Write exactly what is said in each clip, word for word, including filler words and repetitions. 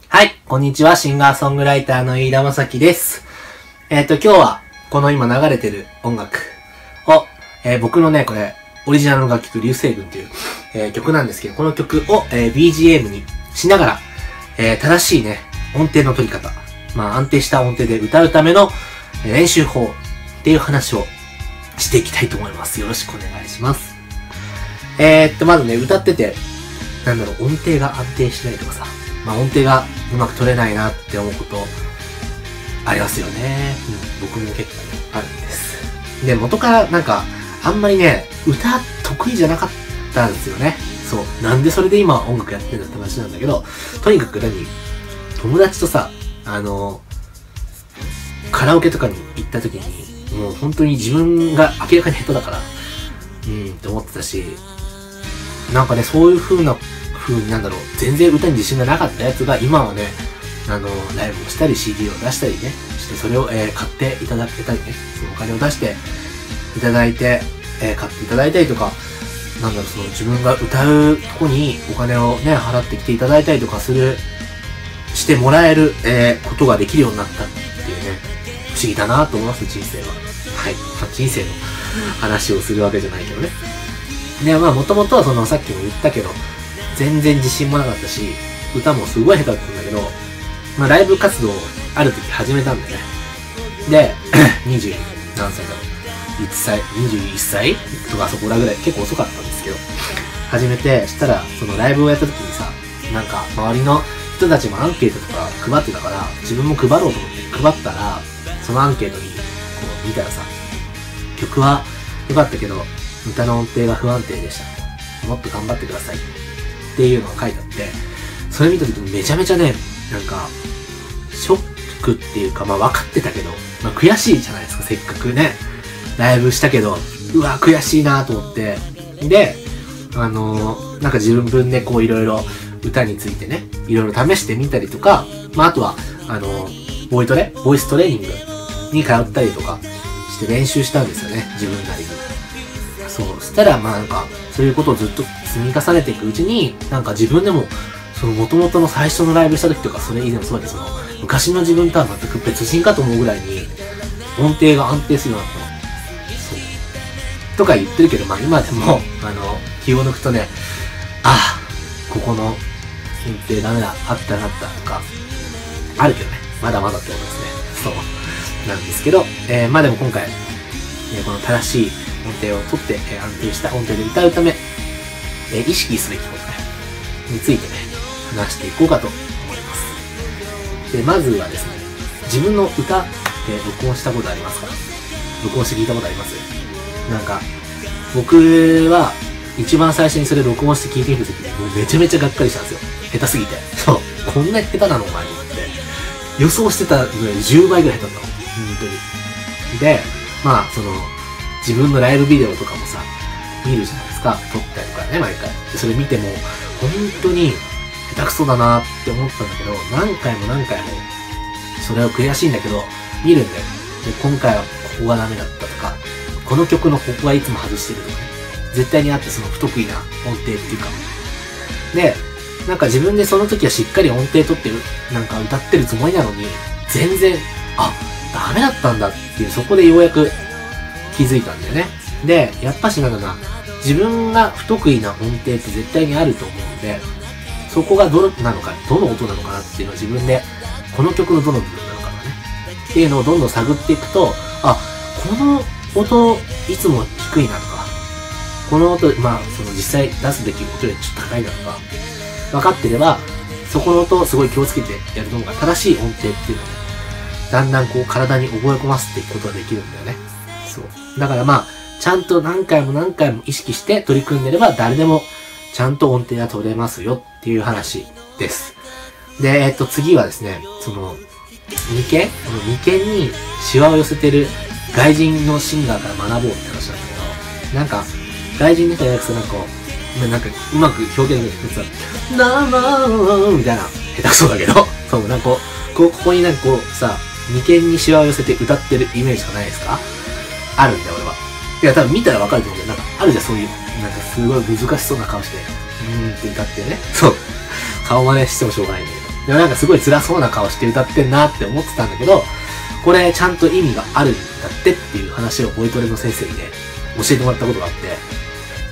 はい、こんにちは。シンガーソングライターの飯田正樹です。えっと、今日は、この今流れてる音楽を、えー、僕のね、これ、オリジナルの楽曲、流星群という、えー、曲なんですけど、この曲を、えー、ビージーエム にしながら、えー、正しいね、音程の取り方、まあ、安定した音程で歌うための、えー、練習法っていう話をしていきたいと思います。よろしくお願いします。えー、っと、まずね、歌ってて、なんだろう、音程が安定しないとかさ、まあ、音程がうまく取れないなって思うことありますよね。うん、僕も結構あるんです。で、元からなんかあんまりね、歌得意じゃなかったんですよね。そう。なんでそれで今音楽やってんだって話なんだけど、とにかく何友達とさ、あの、カラオケとかに行った時に、もう本当に自分が明らかに下手だから、うんって思ってたし、なんかね、そういう風な風になんだろう、全然歌に自信がなかったやつが今はね、あの、ライブをしたり シーディー を出したりね、してそれを、えー、買っていただけたりね、そのお金を出していただいて、えー、買っていただいたりとか、なんだろう、その自分が歌うとこにお金をね、払ってきていただいたりとかする、してもらえる、えー、ことができるようになったっていうね、不思議だなと思います、人生は。はい。まあ、人生の話をするわけじゃないけどね。で、まあ、もともとはその、さっきも言ったけど、全然自信もなかったし、歌もすごい下手だったんだけど、まあライブ活動をある時始めたんだよね。で、にじゅう何歳だろう。いちさい、にじゅういっさいとかそこらぐらい、結構遅かったんですけど、始めて、したら、そのライブをやった時にさ、なんか周りの人たちもアンケートとか配ってたから、自分も配ろうと思って配ったら、そのアンケートにこう見たらさ、曲は良かったけど、歌の音程が不安定でした。もっと頑張ってください。っていうのが書いてあって、それ見た時にめちゃめちゃね、なんか、ショックっていうか、まあ分かってたけど、まあ悔しいじゃないですか、せっかくね、ライブしたけど、うわ、悔しいなと思って、で、あのー、なんか自分でこういろいろ歌についてね、いろいろ試してみたりとか、まああとは、あのー、ボイトレボイストレーニングに通ったりとかして練習したんですよね、自分なりに。そう、そしたらまあなんか、そういうことをずっと積み重ねていくうちに、なんか自分でも、その元々の最初のライブした時とか、それ以前もそうだけど、その、昔の自分とは全く別人かと思うぐらいに、音程が安定するようになったの。そう。とか言ってるけど、まあ今でも、あの、気を抜くとね、ああ、ここの音程ダメだ、あったなったとか、あるけどね、まだまだってことですね。そう。なんですけど、えー、まあでも今回、ね、この正しい音程をとって、えー、安定した音程で歌うため、えー、意識すべきことね、についてね、話していこうかと思います。で、まずはですね、自分の歌って録音したことありますか？録音して聞いたことあります？なんか、僕は、一番最初にそれ録音して聞いてみたときに、もうめちゃめちゃがっかりしたんですよ。下手すぎて。そう。こんな下手なのお前って。予想してたのよりじゅうばいぐらい下手だったの。本当に。で、まあ、その、自分のライブビデオとかもさ、見るじゃないですか。撮ったりとかね、毎回。で、それ見ても、本当に下手くそだなって思ったんだけど、何回も何回も、それを悔しいんだけど、見るんだよ。で、今回はここがダメだったとか、この曲のここはいつも外してるとかね。絶対にあってその不得意な音程っていうか。で、なんか自分でその時はしっかり音程取ってる、なんか歌ってるつもりなのに、全然、あ、ダメだったんだっていう、そこでようやく気づいたんだよね。で、やっぱしなんだな、自分が不得意な音程って絶対にあると思うんで、そこがどのなのか、どの音なのかなっていうのを自分で、この曲のどの部分なのかなね。っていうのをどんどん探っていくと、あ、この音、いつも低いなとか、この音、まあ、その実際出すべき音よりちょっと高いなとか、分かってれば、そこの音をすごい気をつけてやるのが正しい音程っていうのをね、だんだんこう体に覚え込ませていくことができるんだよね。そう。だからまあ、ちゃんと何回も何回も意識して取り組んでれば誰でもちゃんと音程が取れますよっていう話です。で、えっと次はですね、その、眉間この眉間にシワを寄せてる外人のシンガーから学ぼうって話なんだけど、なんか、外人の人がやつなんかこう、なんかうまく表現できるさ、なーまーみたいな、下手くそだけど、そう、なんかこう、こう、ここになんかこうさ、眉間にシワを寄せて歌ってるイメージがないですか？あるんだよ、俺は。いや、多分見たらわかると思うんだよ。なんか、あるじゃん、そういう、なんかすごい難しそうな顔して、うーんって歌ってね。そう。顔真似してもしょうがないんだでもなんかすごい辛そうな顔して歌ってんなって思ってたんだけど、これちゃんと意味があるんだってっていう話をボイトレの先生にね、教えてもらったことがあって、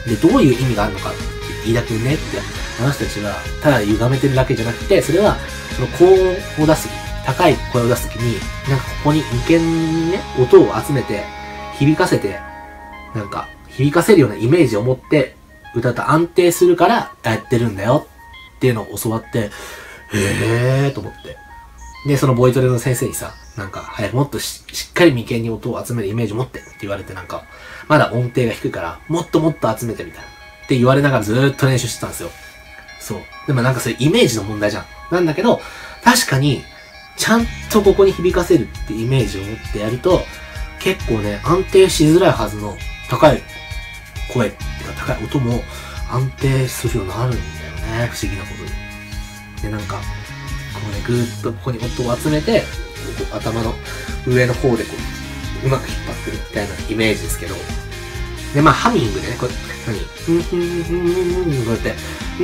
で、どういう意味があるのかって飯田くんねって、あの人たちがただ歪めてるだけじゃなくて、それは、その高音を出すとき、高い声を出すときに、なんかここに眉間にね、音を集めて、響かせて、なんか、響かせるようなイメージを持って歌うと安定するからやってるんだよっていうのを教わって、へーと思って。で、そのボイトレの先生にさ、なんか、早くもっと し, しっかり眉間に音を集めるイメージを持ってって言われて、なんか、まだ音程が低いから、もっともっと集めてみたいな。って言われながらずーっと練習してたんですよ。そう。でもなんかそれイメージの問題じゃん。なんだけど、確かに、ちゃんとここに響かせるってイメージを持ってやると、結構ね、安定しづらいはずの高い声っていうか高い音も安定するようになるんだよね。不思議なことに。で、なんか、こうね、ぐーっとここに音を集めて、こう頭の上の方でこう、うまく引っ張ってるみたいなイメージですけど。で、まあ、ハミングでね、これ、何ふんふんふんふんふんこうやって、う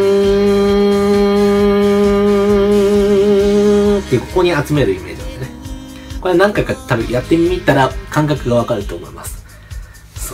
ーんってここに集めるイメージなんでね。これ何回か多分やってみたら感覚がわかると思います。そう。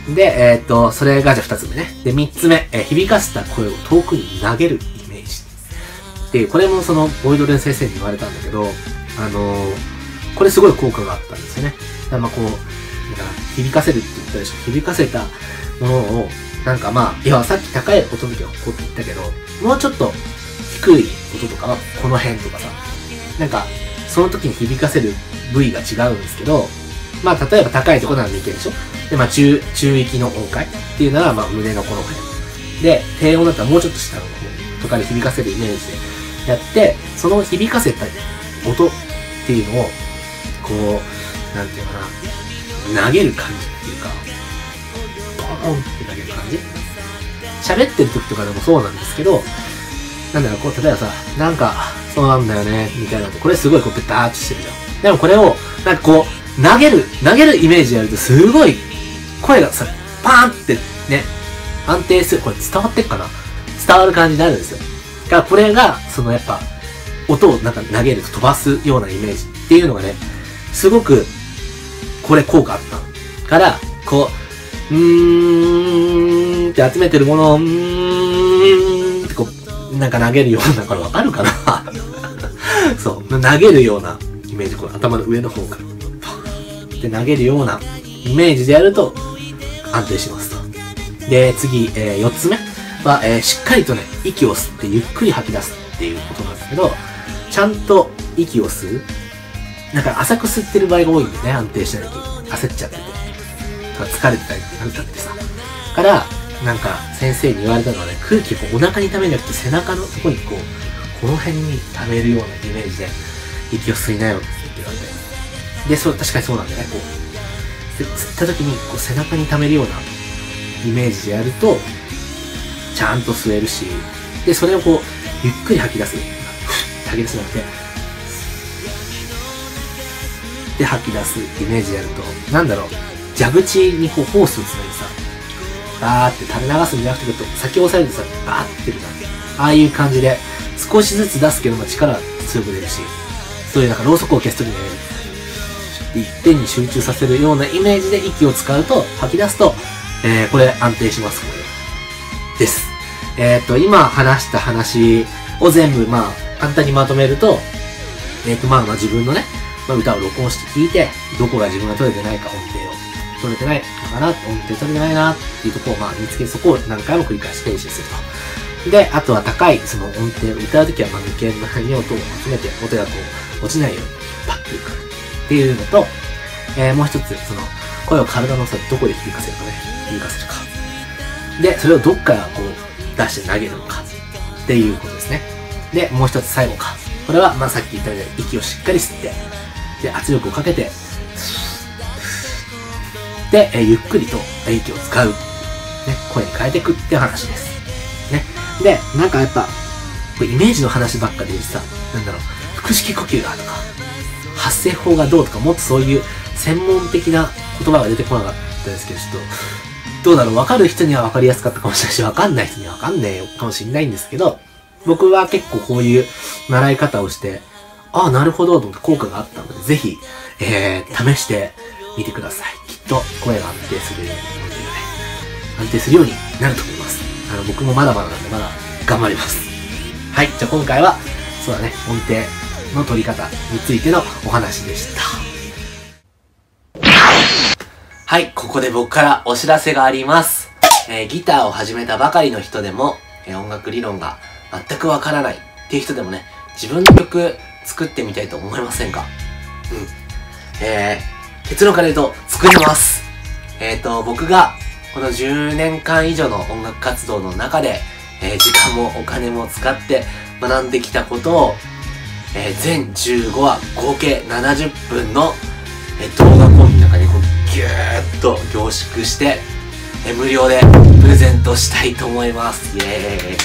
で、えー、っと、それがじゃあ二つ目ね。で、三つ目、えー、響かせた声を遠くに投げるイメージ。っていう、これもその、ボイドレン先生に言われたんだけど、あのー、これすごい効果があったんですよね。だからまあこう、だから響かせるって言ったでしょ。響かせたものを、なんかまあ、いや、さっき高い音の時はこうって言ったけど、もうちょっと低い音とかはこの辺とかさ、なんか、その時に響かせる部位が違うんですけど、まあ、例えば高いところなら右手でしょ。で、まあ、中、中域の音階っていうなら、まあ、胸のこの辺。で、低音だったらもうちょっと下の方とかで響かせるイメージでやって、その響かせた音っていうのを、こう、なんていうのかな、投げる感じっていうか、ポーンって投げる感じ。喋ってる時とかでもそうなんですけど、なんだろう、こう、例えばさ、なんか、そうなんだよね、みたいなと、これすごいこう、ペターっとしてるじゃん。でもこれを、なんかこう、投げる、投げるイメージでやると、すごい、声がさ、パーンってね、安定する。これ伝わってっかな？伝わる感じになるんですよ。だからこれが、そのやっぱ、音をなんか投げると飛ばすようなイメージっていうのがね、すごく、これ効果あったから、こう、うーんって集めてるものを、うーんってこう、なんか投げるような、これわかるかなそう、投げるようなイメージ、これ頭の上の方から、パーンって投げるようなイメージでやると安定しますと。で、次、えー、よっつめは、えー、しっかりとね、息を吸ってゆっくり吐き出すっていうことなんだけど、ちゃんと息を吸う。なんか浅く吸ってる場合が多いんでね、安定してないと焦っちゃってて。とか疲れてたりってなんだってさ。から、なんか先生に言われたのはね、空気をお腹に溜めなくて背中のとこにこう、この辺に溜めるようなイメージで息を吸いなよって言われて。で、そう、確かにそうなんだよね、こう。で、吸った時にこう背中に溜めるようなイメージでやると、ちゃんと吸えるし、で、それをこう、ゆっくり吐き出す。吐き出すなんて、で吐き出すイメージでやると、なんだろう、蛇口にこうホースをつないでさ、バーって垂れ流すんじゃなくて、先を押さえるとさ、バーってるじゃん。ああいう感じで、少しずつ出すけども力が強く出るし、そういうなんかろうそくを消すときにね、一点に集中させるようなイメージで息を使うと、吐き出すと、えー、これ安定します、これ。です。えっと、今話した話を全部、まあ、簡単にまとめると、えっと、まあまあ自分のね、まあ、歌を録音して聞いて、どこが自分が取れてないか、音程を。取れてないのかな、音程取れてないな、っていうところをまあ見つけて、そこを何回も繰り返し練習すると。で、あとは高い、その音程を歌うときは、まあ、眉間の辺に音を集めて、音がこう、落ちないように、パッといく。っていうのと、えー、もう一つ、その、声を体のさ、どこで響かせるかね、響かせるか。で、それをどっからこう、出して投げるのか。っていうことですね。で、もう一つ最後か。これは、まあ、さっき言ったように、息をしっかり吸って、で、圧力をかけて、で、えー、ゆっくりと息を使う。ね、声に変えていくって話です。ね。で、なんかやっぱ、これイメージの話ばっかでさ、なんだろう、腹式呼吸がとか、発声法がどうとか、もっとそういう専門的な言葉が出てこなかったですけど、ちょっと、どうだろう、わかる人にはわかりやすかったかもしれないし、わかんない人にはわかんないかもしれないんですけど、 僕は結構こういう習い方をして、ああ、なるほど、と効果があったので、ぜひ、えー、試してみてください。きっと声が安定するように、安定するようになると思います。あの、僕もまだまだなんで、まだ頑張ります。はい、じゃあ今回は、そうだね、音程の取り方についてのお話でした。はい、ここで僕からお知らせがあります。えー、ギターを始めたばかりの人でも、えー、音楽理論が全くわからないっていう人でもね、自分の曲作ってみたいと思いませんか？うん。えー、結論から言うと、作れます。えっと、僕がこのじゅうねんかん以上の音楽活動の中で、えー、時間もお金も使って学んできたことを、えー、全じゅうごわ合計ななじゅっぷんの、えー、動画コンビの中にこうギューッと凝縮して、えー、無料でプレゼントしたいと思います。イエーイ。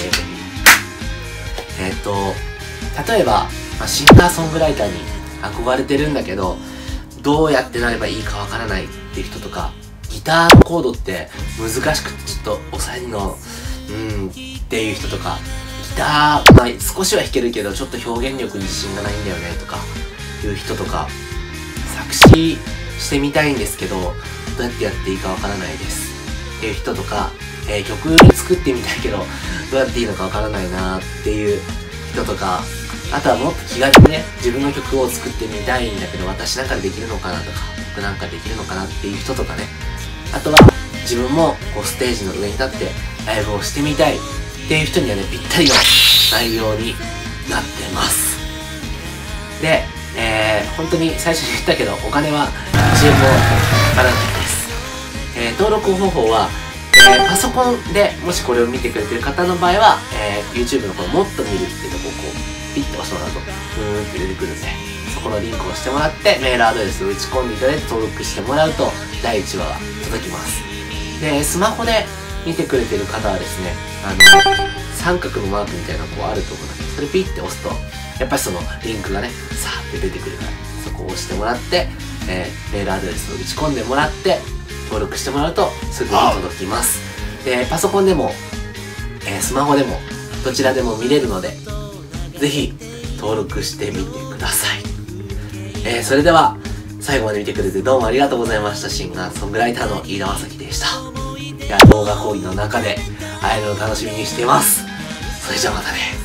えっと、例えば、まあ、シンガーソングライターに憧れてるんだけど、どうやってなればいいかわからないっていう人とか、ギターのコードって難しくてちょっと抑えるの、うんっていう人とか、ギター、まあ少しは弾けるけどちょっと表現力に自信がないんだよねとかいう人とか、作詞してみたいんですけど、どうやってやっていいかわからないですっていう人とか、えー、曲作ってみたいけど、どうやっていいのかわからないなっていう人とか、あとはもっと気軽にね、自分の曲を作ってみたいんだけど、私なんかでできるのかなとか、僕なんかできるのかなっていう人とかね、あとは自分もこうステージの上に立ってライブをしてみたいっていう人にはね、ぴったりの内容になってます。で、えー、本当に最初に言ったけど、お金はいちえんもかからないです。えー、登録方法は、えー、パソコンでもしこれを見てくれてる方の場合は、えー、YouTube のこのもっと見るっていうとこをこうピッて押してもらうとうーんって出てくるんで、そこのリンクを押してもらってメールアドレスを打ち込んでいただいて登録してもらうとだいいちわが届きます。で、スマホで見てくれてる方はですね、あの三角のマークみたいなのこうあると思うんだけど、それピッて押すとやっぱりそのリンクがねさーって出てくるから、そこを押してもらって、えー、メールアドレスを打ち込んでもらって登録してもらうとすぐに届きます。で、パソコンでも、えー、スマホでもどちらでも見れるので、ぜひ登録してみてください。えー、それでは最後まで見てくれてどうもありがとうございました。シンガーソングライターの飯田正樹でした。いや、動画講義の中で会えるのを楽しみにしています。それじゃあまたね。